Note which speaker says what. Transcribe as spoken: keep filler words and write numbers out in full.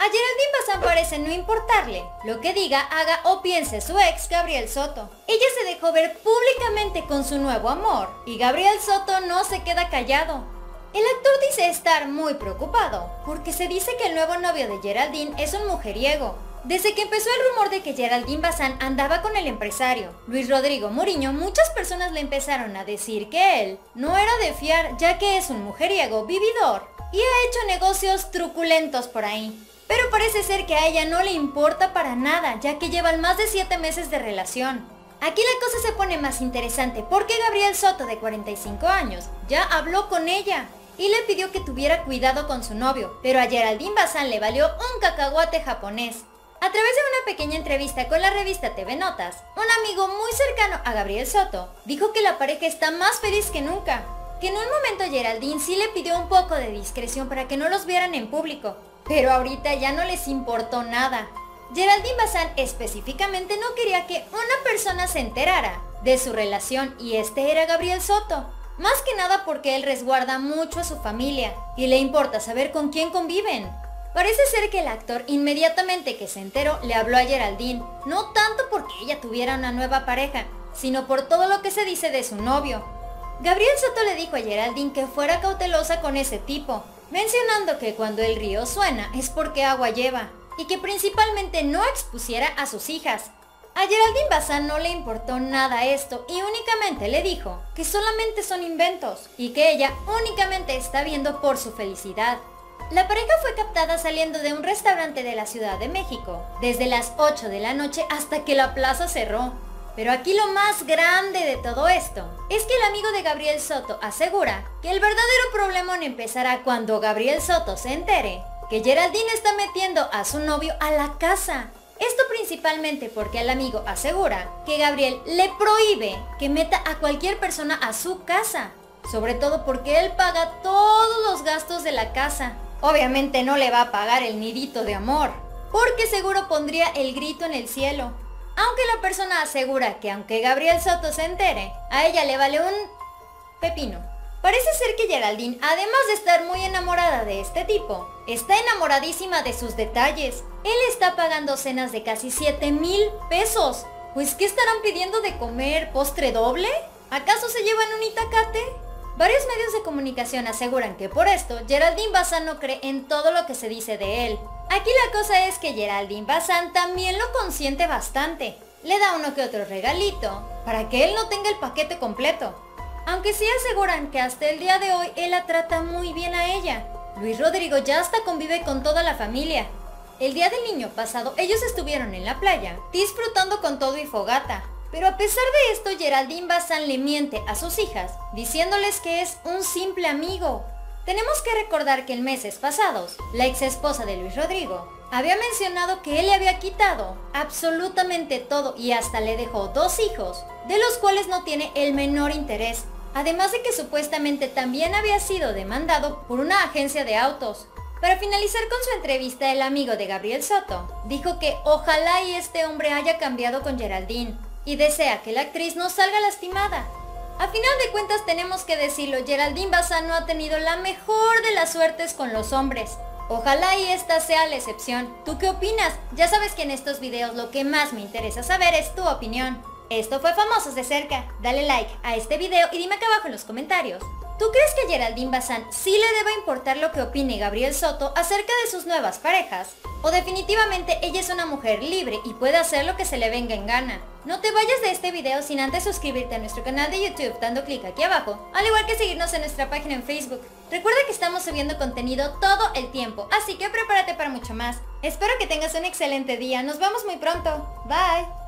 Speaker 1: Geraldine Bazán parece no importarle lo que diga, haga o piense su ex Gabriel Soto. Ella se dejó ver públicamente con su nuevo amor y Gabriel Soto no se queda callado. El actor dice estar muy preocupado porque se dice que el nuevo novio de Geraldine es un mujeriego. Desde que empezó el rumor de que Geraldine Bazán andaba con el empresario Luis Rodrigo Muriño, muchas personas le empezaron a decir que él no era de fiar, ya que es un mujeriego vividor y ha hecho negocios truculentos por ahí. Pero parece ser que a ella no le importa para nada, ya que llevan más de siete meses de relación. Aquí la cosa se pone más interesante porque Gabriel Soto, de cuarenta y cinco años, ya habló con ella y le pidió que tuviera cuidado con su novio, pero a Geraldine Bazán le valió un cacahuate japonés. A través de una pequeña entrevista con la revista T V Notas, un amigo muy cercano a Gabriel Soto dijo que la pareja está más feliz que nunca, que en un momento Geraldine sí le pidió un poco de discreción para que no los vieran en público, pero ahorita ya no les importó nada. Geraldine Bazán específicamente no quería que una persona se enterara de su relación y este era Gabriel Soto, más que nada porque él resguarda mucho a su familia y le importa saber con quién conviven. Parece ser que el actor inmediatamente que se enteró le habló a Geraldine, no tanto porque ella tuviera una nueva pareja, sino por todo lo que se dice de su novio. Gabriel Soto le dijo a Geraldine que fuera cautelosa con ese tipo, mencionando que cuando el río suena es porque agua lleva, y que principalmente no expusiera a sus hijas. A Geraldine Bazán no le importó nada esto y únicamente le dijo que solamente son inventos y que ella únicamente está viendo por su felicidad. La pareja fue captada saliendo de un restaurante de la Ciudad de México desde las ocho de la noche hasta que la plaza cerró. Pero aquí lo más grande de todo esto es que el amigo de Gabriel Soto asegura que el verdadero problemón empezará cuando Gabriel Soto se entere que Geraldine está metiendo a su novio a la casa. Esto principalmente porque el amigo asegura que Gabriel le prohíbe que meta a cualquier persona a su casa, sobre todo porque él paga todos los gastos de la casa. Obviamente no le va a pagar el nidito de amor, porque seguro pondría el grito en el cielo. Aunque la persona asegura que aunque Gabriel Soto se entere, a ella le vale un pepino. Parece ser que Geraldine, además de estar muy enamorada de este tipo, está enamoradísima de sus detalles. Él está pagando cenas de casi siete mil pesos. Pues ¿qué estarán pidiendo de comer? ¿Postre doble? ¿Acaso se llevan un itacate? Varios medios de comunicación aseguran que por esto Geraldine Bazán no cree en todo lo que se dice de él. Aquí la cosa es que Geraldine Bazán también lo consiente bastante. Le da uno que otro regalito para que él no tenga el paquete completo. Aunque sí aseguran que hasta el día de hoy él la trata muy bien a ella. Luis Rodrigo ya hasta convive con toda la familia. El día del niño pasado ellos estuvieron en la playa disfrutando con todo y fogata. Pero a pesar de esto, Geraldine Bazán le miente a sus hijas, diciéndoles que es un simple amigo. Tenemos que recordar que en meses pasados, la ex esposa de Luis Rodrigo había mencionado que él le había quitado absolutamente todo y hasta le dejó dos hijos, de los cuales no tiene el menor interés. Además de que supuestamente también había sido demandado por una agencia de autos. Para finalizar con su entrevista, el amigo de Gabriel Soto dijo que ojalá y este hombre haya cambiado con Geraldine y desea que la actriz no salga lastimada. A final de cuentas tenemos que decirlo, Geraldine Bazán no ha tenido la mejor de las suertes con los hombres. Ojalá y esta sea la excepción. ¿Tú qué opinas? Ya sabes que en estos videos lo que más me interesa saber es tu opinión. Esto fue Famosos de Cerca. Dale like a este video y dime acá abajo en los comentarios. ¿Tú crees que a Geraldine Bazán sí le deba importar lo que opine Gabriel Soto acerca de sus nuevas parejas? ¿O definitivamente ella es una mujer libre y puede hacer lo que se le venga en gana? No te vayas de este video sin antes suscribirte a nuestro canal de YouTube dando clic aquí abajo, al igual que seguirnos en nuestra página en Facebook. Recuerda que estamos subiendo contenido todo el tiempo, así que prepárate para mucho más. Espero que tengas un excelente día, nos vemos muy pronto. Bye.